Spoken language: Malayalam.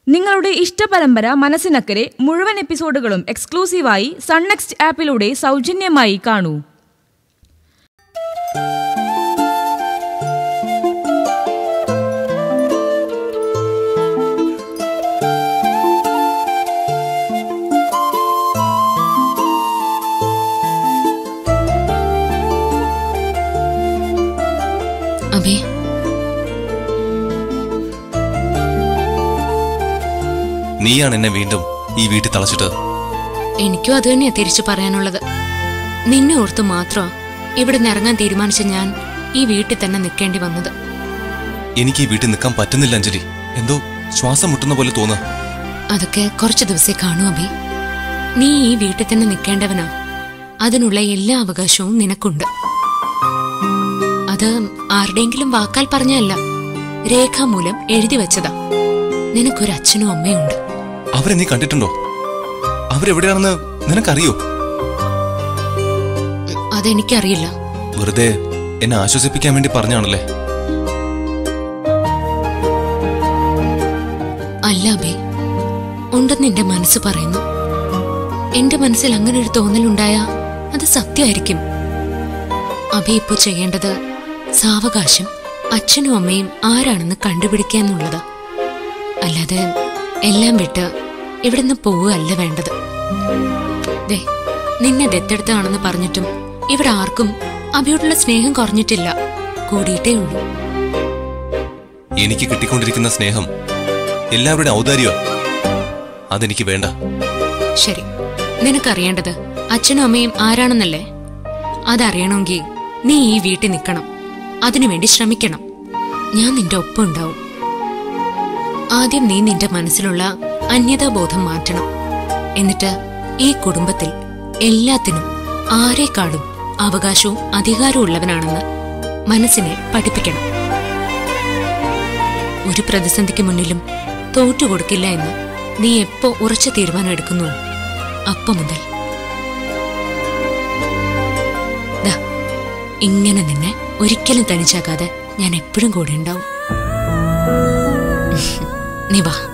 നിങ്ങളുടെ ഇഷ്ടപരമ്പര മനസ്സിനക്കരെ മുഴുവൻ എപ്പിസോഡുകളും എക്സ്ക്ലൂസീവായി സൺ നെക്സ്റ്റ് ആപ്പിലൂടെ സൗജന്യമായി കാണൂ. അബി, നീയാണ് എന്നെ വീണ്ടും ഈ വീട്ടിൽ തളച്ചിട്ട്. എനിക്കും അത് തന്നെയാ തിരിച്ചു പറയാനുള്ളത്. നിന്നെ ഓർത്ത് മാത്രം ഇവിടെ നിന്ന് ഇറങ്ങാൻ തീരുമാനിച്ച ഞാൻ ഈ വീട്ടിൽ തന്നെ നിൽക്കേണ്ടി വന്നത്. എനിക്ക് ഈ വീട്ടിൽ നിൽക്കാൻ പറ്റുന്നില്ല അഞ്ജലി. എന്തോ ശ്വാസം മുട്ടുന്ന പോലെ തോന്നുക. അതൊക്കെ കുറച്ചു ദിവസേ കാണൂ അബി. നീ ഈ വീട്ടിൽ തന്നെ നിൽക്കേണ്ടവനാ. അതിനുള്ള എല്ലാ അവകാശവും നിനക്കുണ്ട്. അത് ആരുടെയെങ്കിലും വാക്കാൽ പറഞ്ഞല്ല, രേഖാമൂലം എഴുതി വെച്ചതാ. നിനക്കൊരു അച്ഛനും അമ്മയുണ്ട്. അവരെ നീ കണ്ടിട്ടുണ്ടോ? അവരെവിടെയാണെന്ന് നിനക്കറിയോ? അതെനിക്കറിയില്ല. വെറുതെ എന്നെ ആശ്വസിപ്പിക്കാൻ വേണ്ടി പറഞ്ഞാണല്ലേ? അല്ല അബി, ഉണ്ടെന്ന് എന്റെ മനസ്സ് പറയുന്നു. എന്റെ മനസ്സിൽ അങ്ങനെ ഒരു തോന്നലുണ്ടായാ അത് സത്യമായിരിക്കും. അബി ഇപ്പൊ ചെയ്യേണ്ടത് സാവകാശം അച്ഛനും അമ്മയും ആരാണെന്ന് കണ്ടുപിടിക്കാന്നുള്ളതാ. അല്ലാതെ എല്ലാം വിട്ട് ഇവിടുന്ന് പോവുകയല്ല വേണ്ടത്. ദേ, നിന്നെ ദത്തെടുത്താണെന്ന് പറഞ്ഞിട്ടും ഇവിടെ ആർക്കും അബിയോടുള്ള സ്നേഹം കുറഞ്ഞിട്ടില്ല, കൂടിയിട്ടേ ഉള്ളൂ. എനിക്ക് കിട്ടിക്കൊണ്ടിരിക്കുന്ന സ്നേഹം എല്ലാവരുടെ ഔദാര്യോ? അതെനിക്ക് വേണ്ട. ശരി, നിനക്കറിയേണ്ടത് അച്ഛനും അമ്മയും ആരാണെന്നല്ലേ? അതറിയണമെങ്കിൽ നീ ഈ വീട്ടിൽ നിൽക്കണം. അതിനുവേണ്ടി ശ്രമിക്കണം. ഞാൻ നിന്റെ ഒപ്പം ഉണ്ടാവും. ആദ്യം നീ നിന്റെ മനസ്സിലുള്ള അന്യതാബോധം മാറ്റണം. എന്നിട്ട് ഈ കുടുംബത്തിൽ എല്ലാത്തിനും ആരെക്കാളും അവകാശവും അധികാരവും ഉള്ളവനാണെന്ന് മനസ്സിനെ പഠിപ്പിക്കണം. ഒരു പ്രതിസന്ധിക്ക് മുന്നിലും തോറ്റുകൊടുക്കില്ല എന്ന് നീ എപ്പോ ഉറച്ച തീരുമാനം എടുക്കുന്നു, അപ്പം മുതൽ ഇങ്ങനെ നിന്നെ ഒരിക്കലും തനിച്ചാക്കാതെ ഞാൻ എപ്പോഴും കൂടെ ഉണ്ടാവും. നീ വാ.